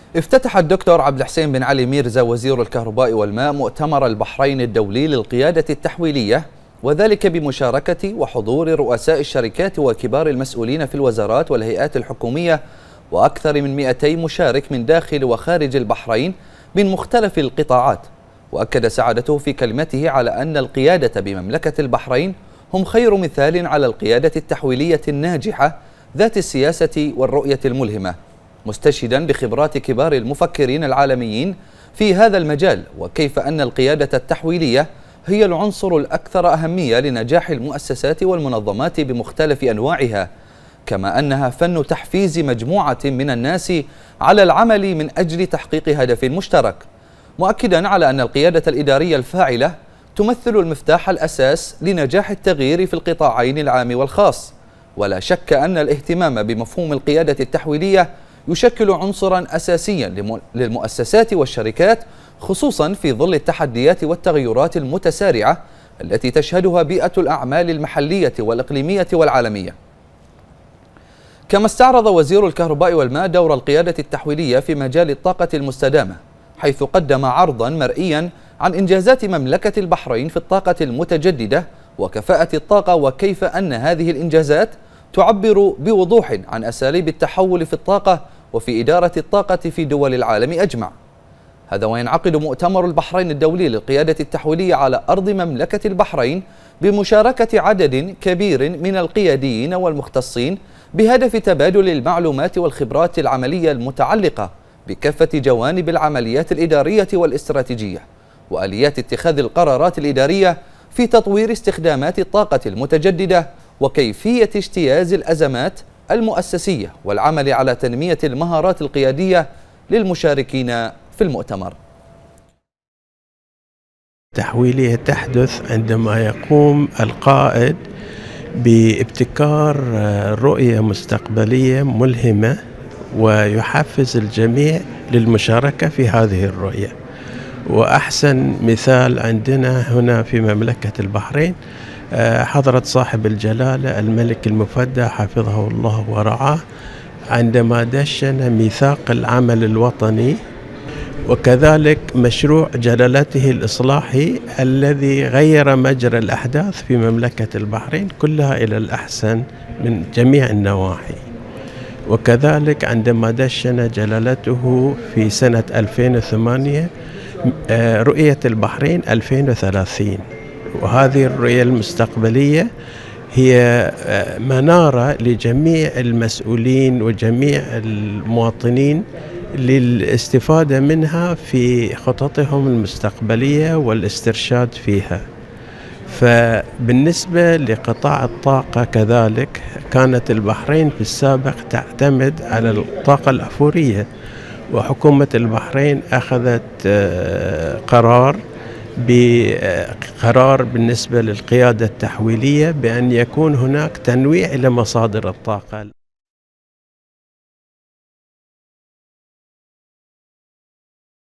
افتتح الدكتور عبد الحسين بن علي ميرزا وزير الكهرباء والماء مؤتمر البحرين الدولي للقيادة التحويلية، وذلك بمشاركة وحضور رؤساء الشركات وكبار المسؤولين في الوزارات والهيئات الحكومية وأكثر من 200 مشارك من داخل وخارج البحرين من مختلف القطاعات. وأكد سعادته في كلمته على أن القيادة بمملكة البحرين هم خير مثال على القيادة التحويلية الناجحة ذات السياسة والرؤية الملهمة، مستشهدا بخبرات كبار المفكرين العالميين في هذا المجال، وكيف أن القيادة التحويلية هي العنصر الأكثر أهمية لنجاح المؤسسات والمنظمات بمختلف أنواعها، كما أنها فن تحفيز مجموعة من الناس على العمل من أجل تحقيق هدف مشترك، مؤكدا على أن القيادة الإدارية الفاعلة تمثل المفتاح الأساس لنجاح التغيير في القطاعين العام والخاص. ولا شك أن الاهتمام بمفهوم القيادة التحويلية يشكل عنصرا أساسيا للمؤسسات والشركات، خصوصا في ظل التحديات والتغيرات المتسارعة التي تشهدها بيئة الأعمال المحلية والإقليمية والعالمية. كما استعرض وزير الكهرباء والماء دور القيادة التحويلية في مجال الطاقة المستدامة، حيث قدم عرضا مرئيا عن إنجازات مملكة البحرين في الطاقة المتجددة وكفاءة الطاقة، وكيف أن هذه الإنجازات تعبر بوضوح عن أساليب التحول في الطاقة وفي إدارة الطاقة في دول العالم أجمع. هذا وينعقد مؤتمر البحرين الدولي للقيادة التحويلية على أرض مملكة البحرين بمشاركة عدد كبير من القياديين والمختصين، بهدف تبادل المعلومات والخبرات العملية المتعلقة بكافة جوانب العمليات الإدارية والاستراتيجية وآليات اتخاذ القرارات الإدارية في تطوير استخدامات الطاقة المتجددة وكيفية اجتياز الأزمات المؤسسية، والعمل على تنمية المهارات القيادية للمشاركين في المؤتمر. التحويلية تحدث عندما يقوم القائد بابتكار رؤية مستقبلية ملهمة ويحفز الجميع للمشاركة في هذه الرؤية. وأحسن مثال عندنا هنا في مملكة البحرين حضرة صاحب الجلالة الملك المفدى حفظه الله ورعاه، عندما دشن ميثاق العمل الوطني، وكذلك مشروع جلالته الإصلاحي الذي غير مجرى الأحداث في مملكة البحرين كلها إلى الأحسن من جميع النواحي. وكذلك عندما دشن جلالته في سنة 2008 رؤية البحرين 2030، وهذه الرؤية المستقبلية هي منارة لجميع المسؤولين وجميع المواطنين للاستفادة منها في خططهم المستقبلية والاسترشاد فيها. فبالنسبة لقطاع الطاقة كذلك كانت البحرين في السابق تعتمد على الطاقة الأحفورية، وحكومة البحرين أخذت قرار بالنسبة للقيادة التحويلية بأن يكون هناك تنويع إلى مصادر الطاقة.